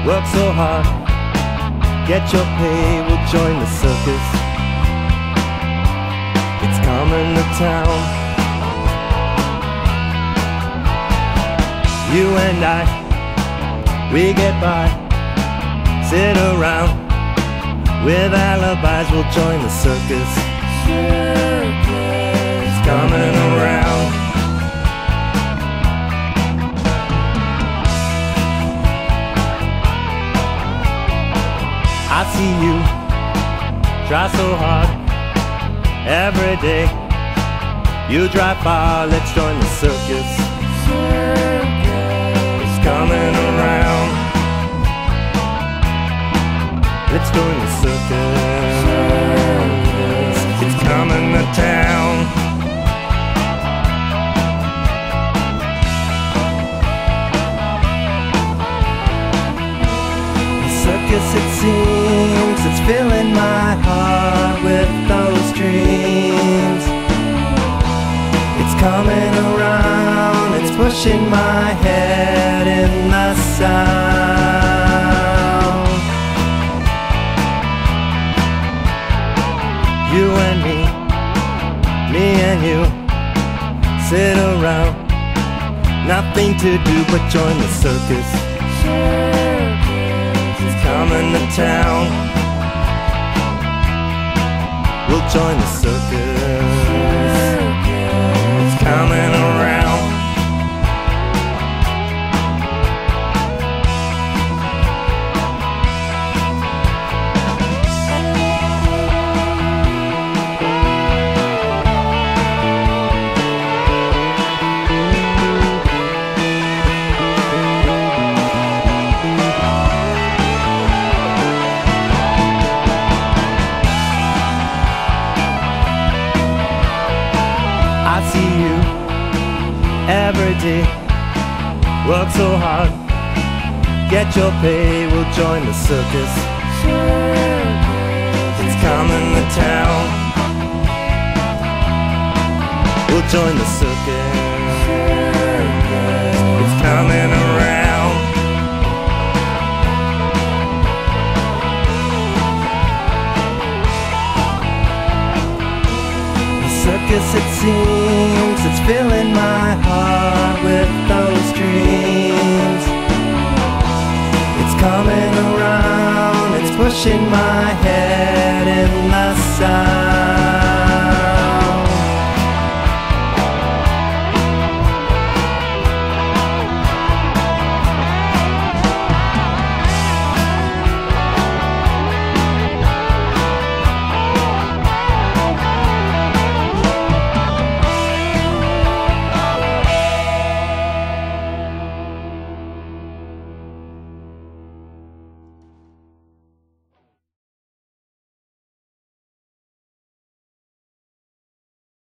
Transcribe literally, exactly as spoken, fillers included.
work so hard, get your pay, we'll join the circus. It's coming to town. You and I, we get by, sit around with alibis, we'll join the circus. Circus, it's coming around. I see you try so hard every day. You drive far, let's join the circus. Circus, it's coming around. Let's join the circus. Circus, it's coming to town. Circus, it seems, it's filling my heart with those dreams. It's coming around, it's pushing my head in the sound. You and me, me and you, sit around, nothing to do but join the circus. It's coming to town. We'll join the circus. It's coming around. I see you every day, work so hard, get your pay, we'll join the circus. It's coming to town. We'll join the circus. It's coming around. Circus, it seems, it's filling my heart with those dreams. It's coming around, it's pushing my head